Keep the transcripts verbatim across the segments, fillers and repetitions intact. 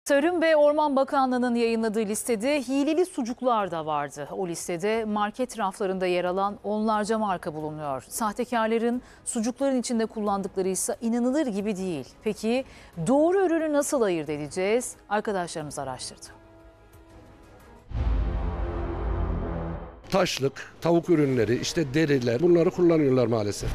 Tarım ve Orman Bakanlığı'nın yayınladığı listede hileli sucuklar da vardı. O listede market raflarında yer alan onlarca marka bulunuyor. Sahtekarların sucukların içinde kullandıkları ise inanılır gibi değil. Peki doğru ürünü nasıl ayırt edeceğiz? Arkadaşlarımız araştırdı. Taşlık, tavuk ürünleri, işte deriler, bunları kullanıyorlar maalesef.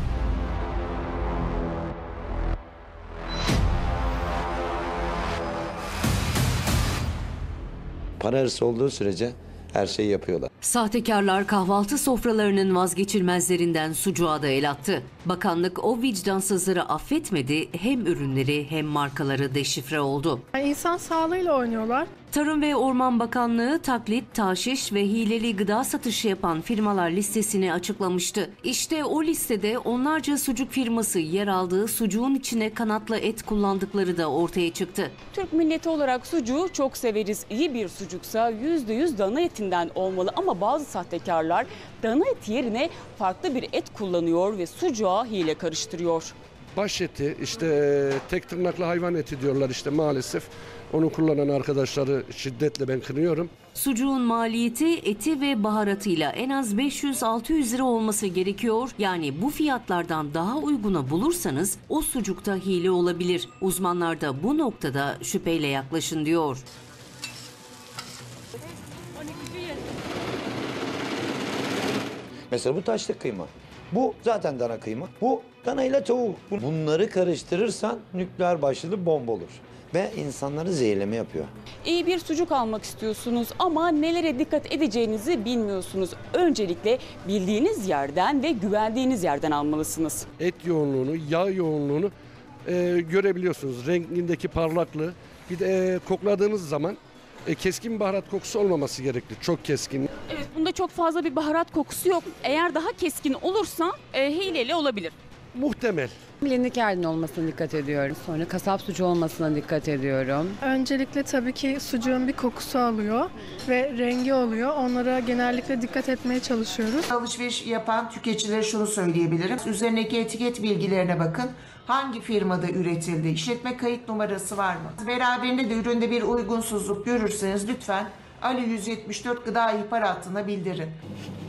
Para hırsı olduğu sürece her şeyi yapıyorlar. Sahtekarlar kahvaltı sofralarının vazgeçilmezlerinden sucuğa da el attı. Bakanlık o vicdansızları affetmedi, hem ürünleri hem markaları deşifre oldu. Yani insan sağlığıyla oynuyorlar. Tarım ve Orman Bakanlığı taklit, taşiş ve hileli gıda satışı yapan firmalar listesini açıklamıştı. İşte o listede onlarca sucuk firması yer aldığı, sucuğun içine kanatlı et kullandıkları da ortaya çıktı. Türk milleti olarak sucuğu çok severiz. İyi bir sucuksa yüzde yüz dana etinden olmalı ama bazı sahtekarlar dana eti yerine farklı bir et kullanıyor ve sucuğa hile karıştırıyor. Baş eti, işte tek tırnaklı hayvan eti diyorlar işte maalesef. Onu kullanan arkadaşları şiddetle ben kınıyorum. Sucuğun maliyeti eti ve baharatıyla en az beş yüz altı yüz lira olması gerekiyor. Yani bu fiyatlardan daha uyguna bulursanız o sucukta hile olabilir. Uzmanlar da bu noktada şüpheyle yaklaşın diyor. Mesela bu taşlık kıyma. Bu zaten dana kıyma. Bu dana ile tavuk. Bunları karıştırırsan nükleer başlığı bomba olur. Ve insanları zehirleme yapıyor. İyi bir sucuk almak istiyorsunuz ama nelere dikkat edeceğinizi bilmiyorsunuz. Öncelikle bildiğiniz yerden ve güvendiğiniz yerden almalısınız. Et yoğunluğunu, yağ yoğunluğunu e, görebiliyorsunuz. Rengindeki parlaklığı. Bir de e, kokladığınız zaman e, keskin baharat kokusu olmaması gerekli. Çok keskin. Evet, bunda çok fazla bir baharat kokusu yok. Eğer daha keskin olursa e, hileli olabilir. Muhtemel. Bilindik yerden olmasına dikkat ediyorum. Sonra kasap sucuğu olmasına dikkat ediyorum. Öncelikle tabii ki sucuğun bir kokusu alıyor ve rengi oluyor. Onlara genellikle dikkat etmeye çalışıyoruz. Alışveriş yapan tüketicilere şunu söyleyebilirim. Üzerindeki etiket bilgilerine bakın. Hangi firmada üretildi? İşletme kayıt numarası var mı? Beraberinde de üründe bir uygunsuzluk görürseniz lütfen Ali yüz yetmiş dört Gıda İhbar Hattı'na bildirin.